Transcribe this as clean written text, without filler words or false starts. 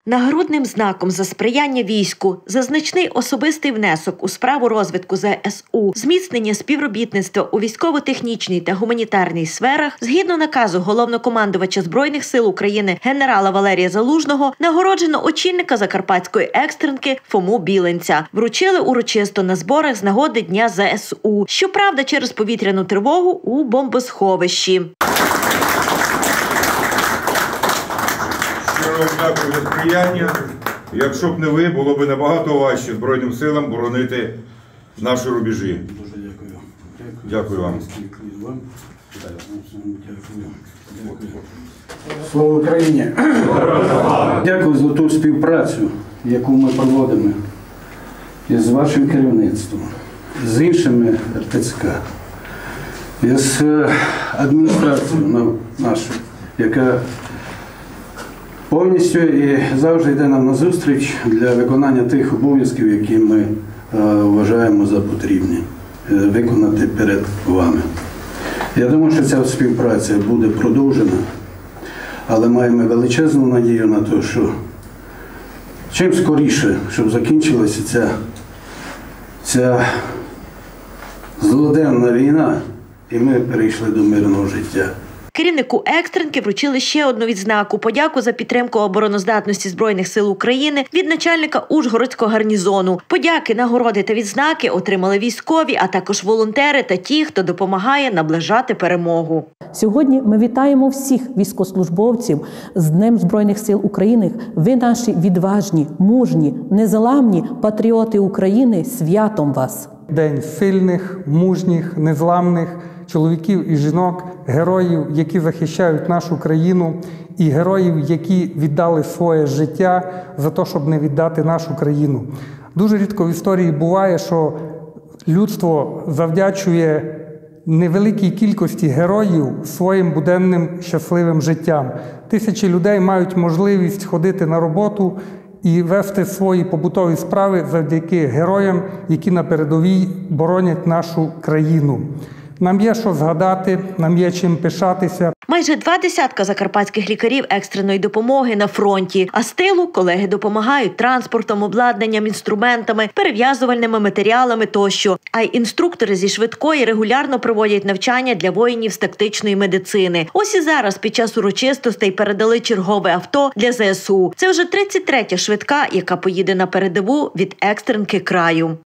Нагрудним знаком за сприяння війську, за значний особистий внесок у справу розвитку ЗСУ, зміцнення співробітництва у військово-технічній та гуманітарній сферах, згідно наказу головнокомандувача Збройних сил України генерала Валерія Залужного, нагороджено очільника Закарпатської екстренки Фому Біленця. Вручили урочисто на зборах з нагоди Дня ЗСУ. Щоправда, через повітряну тривогу у бомбосховищі. Дякую за сприяння. Якщо б не ви, було б набагато важче Збройним силам боронити наші рубежі. Дуже дякую. Дякую вам. Слава Україні! Дякую за ту співпрацю, яку ми проводимо із вашим керівництвом, з іншими РТЦК, із адміністрацією нашою, яка повністю і завжди йде нам на зустріч для виконання тих обов'язків, які ми вважаємо за потрібні виконати перед вами. Я думаю, що ця співпраця буде продовжена, але маємо величезну надію на те, що чим скоріше, щоб закінчилася ця злоденна війна, і ми перейшли до мирного життя. Керівнику екстренки вручили ще одну відзнаку – подяку за підтримку обороноздатності Збройних сил України від начальника Ужгородського гарнізону. Подяки, нагороди та відзнаки отримали військові, а також волонтери та ті, хто допомагає наближати перемогу. Сьогодні ми вітаємо всіх військовослужбовців з Днем Збройних сил України. Ви наші відважні, мужні, незламні патріоти України. Святом вас! День сильних, мужніх, незламних чоловіків і жінок, героїв, які захищають нашу країну, і героїв, які віддали своє життя за те, щоб не віддати нашу країну. Дуже рідко в історії буває, що людство завдячує невеликій кількості героїв своїм буденним щасливим життям. Тисячі людей мають можливість ходити на роботу і вести свої побутові справи завдяки героям, які на передовій боронять нашу країну. Нам є що згадати, нам є чим пишатися. Майже 20 закарпатських лікарів екстреної допомоги на фронті. А з тилу колеги допомагають транспортом, обладнанням, інструментами, перев'язувальними матеріалами тощо. А й інструктори зі швидкої регулярно проводять навчання для воїнів з тактичної медицини. Ось і зараз під час урочистостей передали чергове авто для ЗСУ. Це вже 33-я швидка, яка поїде на передову від екстренки краю.